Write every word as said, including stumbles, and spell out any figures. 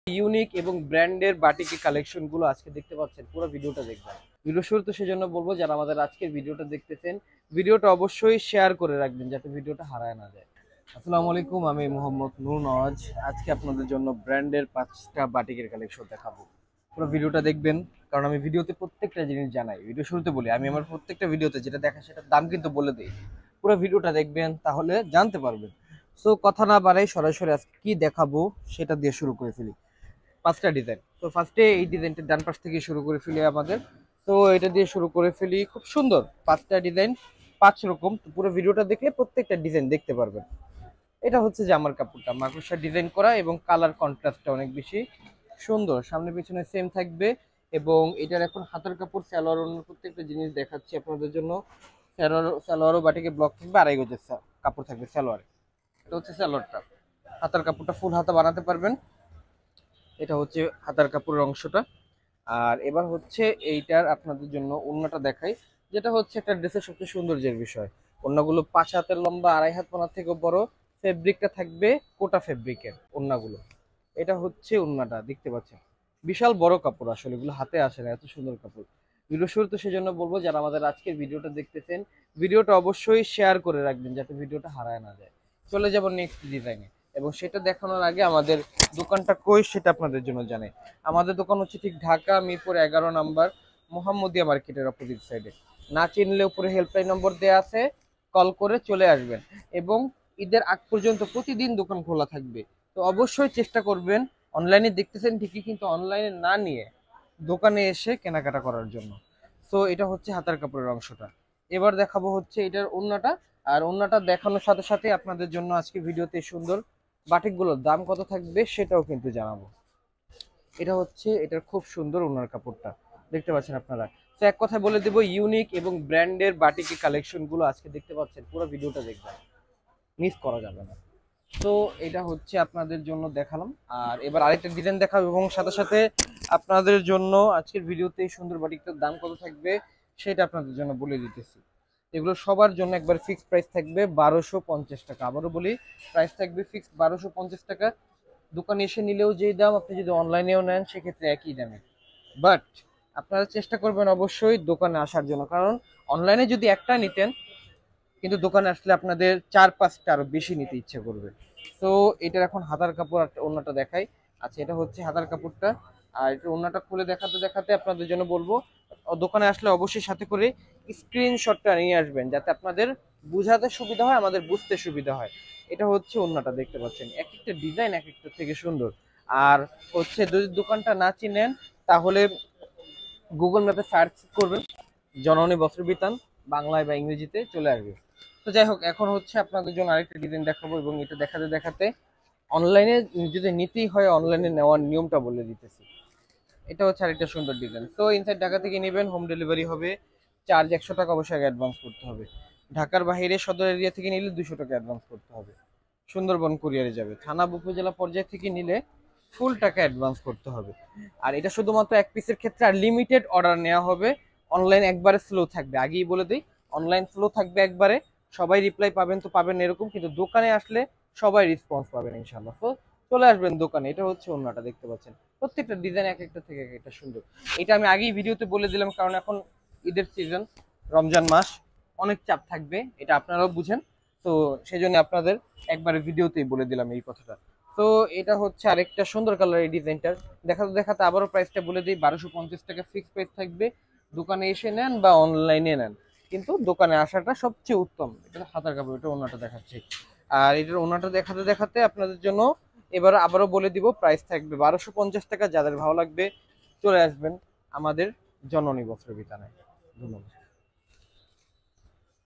Unique এবং ব্র্যান্ডের বাটিকের কালেকশন গুলো আজকে দেখতে পাচ্ছেন, পুরো ভিডিওটা দেখবেন। ভিডিও শুরু তো সেজন্য বলবো, যারা আমাদের আজকের ভিডিওটা দেখতেছেন ভিডিওটা অবশ্যই শেয়ার করে রাখবেন যাতে ভিডিওটা হারায় না যায়। আসসালামু আলাইকুম, আমি মোহাম্মদ নূর নওয়াজ। আজকে আপনাদের জন্য ব্র্যান্ডের পাঁচটা বাটিকের কালেকশন দেখাবো। পুরো ভিডিওটা দেখবেন, কারণ আমি ভিডিওতে প্রত্যেকটা জিনিস জানাই। ভিডিও শুরুতে বলি, আমি আমার প্রত্যেকটা ভিডিওতে যেটা দেখা সেটার দাম কিন্তু বলে দিই। পুরো ভিডিওটা দেখবেন, তাহলে জানতে পারবেন। সো কথা না বাড়াই সরাসরি আজকে কি দেখাবো সেটা দিয়ে শুরু করে ফেলি। পাঁচটা ডিজাইন। তো ফার্স্টে এই ডিজাইনটা ডান পাশ থেকে শুরু করে ফেলি আমাদের। তো এটা দিয়ে শুরু করে ফেলি, খুব সুন্দর পাঁচটা ডিজাইন, পাঁচ রকম। তো পুরো ভিডিওটা দেখলে প্রত্যেকটা ডিজাইন দেখতে পারবেন। এটা হচ্ছে জামার কাপড়টা মাকড়সা ডিজাইন করা এবং কালার কন্ট্রাস্টটা অনেক বেশি সুন্দর, সামনে পিছনে সেম থাকবে। এবং এটার এখন হাতের কাপড়, সালোয়ার, অন্য প্রত্যেকটা জিনিস দেখাচ্ছি আপনাদের জন্য। সালোয়ার সালোয়ারও বাটিকে ব্লক থাকবে, আড়াই গজের কাপড় থাকবে সালোয়ারে। এটা হচ্ছে সালোয়ারটা, হাতার কাপড়টা ফুল হাতা বানাতে পারবেন। এটা হচ্ছে হাতার কাপড়ের অংশটা। আর এবার হচ্ছে এইটার আপনাদের জন্য ওড়নাটা দেখাই, যেটা হচ্ছে একটা ড্রেসের সবচেয়ে সৌন্দর্যের বিষয়। ওড়নাগুলো পাঁচ হাতের লম্বা, আড়াই হাত পানার থেকে বড়। ফেব্রিকটা থাকবে কোটা ফেব্রিকের ওড়নাগুলো। এটা হচ্ছে ওড়নাটা, দেখতে পাচ্ছেন বিশাল বড় কাপড়, আসলে এগুলো হাতে আসে না, এত সুন্দর কাপড়। ভিডিও শুরু তো সেজন্য বলবো, যারা আমাদের আজকের ভিডিওটা দেখতেছেন ভিডিওটা অবশ্যই শেয়ার করে রাখবেন যাতে ভিডিওটা হারায় না যায়। চলে যাব নেক্সট ডিজাইনে, এবং সেটা দেখানোর আগে আমাদের দোকানটা কই সেটা আপনাদের জন্য জানাই। আমাদের দোকান হচ্ছে ঠিক ঢাকা মিরপুর এগারো নাম্বার, মোহাম্মদিয়া মার্কেটের অপোজিট সাইডে। না চিনলে উপরে হেল্পলাইন নম্বর দেওয়া আছে, কল করে চলে আসবেন। এবং ঈদের আগ পর্যন্ত প্রতিদিন দোকান খোলা থাকবে। তো অবশ্যই চেষ্টা করবেন, অনলাইনে দেখতেছেন ঠিকই, কিন্তু অনলাইনে না নিয়ে দোকানে এসে কেনাকাটা করার জন্য। তো এটা হচ্ছে হাতার কাপড়ের অংশটা। এবার দেখাবো হচ্ছে এটার ওড়নাটা। আর ওড়নাটা দেখানোর সাথে সাথে আপনাদের জন্য আজকে ভিডিওতে সুন্দর বাটিকগুলোর দাম কত থাকবে সেটাও কিন্তু জানাবো। এটা হচ্ছে এটার খুব সুন্দর ওড়নার কাপড়টা, দেখতে পাচ্ছেন আপনারা। তো এক কথায় বলে দেবো, ইউনিক এবং ব্র্যান্ডের বাটিকের কালেকশন গুলো আজকে দেখতে পাচ্ছেন, পুরো ভিডিওটা দেখবেন, মিস করা যাবে না। তো এটা হচ্ছে আপনাদের জন্য দেখালাম। আর এবার আরেকটা ডিজাইন দেখাবো, এবং সাথে সাথে আপনাদের জন্য আজকের ভিডিওতে সুন্দর বাটিকটার দাম কত থাকবে সেটা আপনাদের জন্য বলে দিতেছি। এগুলো সবার জন্য একবার ফিক্সড প্রাইস থাকবে বারোশো পঞ্চাশ টাকা। আবারও বলি, প্রাইস থাকবে ফিক্সড বারোশো পঞ্চাশ টাকা। দোকানে এসে নিলেও যেই দাম, আপনি যদি অনলাইনেও নেন সেক্ষেত্রে একই দামে। বাট আপনারা চেষ্টা করবেন অবশ্যই দোকানে আসার জন্য, কারণ অনলাইনে যদি একটা নিতেন, কিন্তু দোকানে আসলে আপনাদের চার পাঁচটা আরো বেশি নিতে ইচ্ছে করবে। তো এটার এখন হাতার কাপড় আর ওড়নাটা দেখাই। আচ্ছা, এটা হচ্ছে হাতার কাপড়টা। আর এটা ওড়নাটা খুলে দেখাতে দেখাতে আপনাদের জন্য বলবো, দোকানে আসলে অবশ্যই সাথে করে স্ক্রিনশটটা নিয়ে আসবেন, যাতে আপনাদের বুঝাতে সুবিধা হয়, আমাদের বুঝতে সুবিধা হয়। এটা হচ্ছে ওড়নাটা, দেখতে পাচ্ছেন এক একটা ডিজাইন এক একটা থেকে সুন্দর। আর হচ্ছে যদি দোকানটা না চিনেন, তাহলে গুগল ম্যাপে সার্চ করবেন জননী বস্ত্র বিতান, বাংলায় বা ইংরেজিতে চলে আসবে। তো যাই হোক, এখন হচ্ছে আপনাদের জন্য আরেকটা ডিজাইন দেখাবো, এবং এটা দেখাতে দেখাতে অনলাইনে যদি নিতেই হয় অনলাইনে নেওয়ার নিয়মটা বলে দিতেছি। এটা হচ্ছে আরেকটা সুন্দর ডিজাইন। তো ইনসাইড ঢাকা থেকে নেবেন, হোম ডেলিভারি হবে। চার্জ একশো টাকা অবশ্যই আগে অ্যাডভান্স করতে হবে। ঢাকার বাইরে সদর এরিয়া থেকে নিলে দুশো টাকা অ্যাডভান্স করতে হবে। সুন্দরবন কুরিয়ারে যাবে। থানা উপজেলা পর্যায় থেকে নিলে ফুল টাকা অ্যাডভান্স করতে হবে। আর এটা শুধুমাত্র এক পিসের ক্ষেত্রে, আর লিমিটেড অর্ডার নেওয়া হবে। অনলাইন একবারে স্লো থাকবে, আগেই বলে দিই, অনলাইন স্লো থাকবে একবারে। সবাই রিপ্লাই পাবেন তো পাবেন এরকম, কিন্তু দোকানে আসলে সবাই রেসপন্স পাবেন ইনশাল্লাহ। তো চলে আসবেন দোকানে। এটা হচ্ছে ওড়নাটা, দেখতে পাচ্ছেন প্রত্যেকটা ডিজাইন এক একটা থেকে এক একটা সুন্দর। এটা আমি আগেই ভিডিওতে বলে দিলাম, কারণ এখন ঈদের সিজন, রমজান মাস, অনেক চাপ থাকবে, এটা আপনারাও বুঝেন। তো সেই জন্য আপনাদের একবারে ভিডিওতেই বলে দিলাম এই কথাটা। তো এটা হচ্ছে আরেকটা সুন্দর কালার, এই ডিজাইনটার দেখাতে দেখাতে আবারও প্রাইসটা বলে দিই, বারোশো পঞ্চাশ টাকা ফিক্স প্রাইস থাকবে। দোকানে এসে নেন বা অনলাইনে নেন, কিন্তু দোকানে আসাটা সবচেয়ে উত্তম। এটা হাতার কাপড়, এটা ওনাটা দেখাচ্ছি। আর এটার ওনাটা দেখাতে দেখাতে আপনাদের জন্য এবার আবারও বলে দিব, প্রাইস থাকবে বারোশো পঞ্চাশ টাকা। যাদের ভালো লাগবে চলে আসবেন আমাদের জননী বস্ত্র বিতানে। ধন্যবাদ।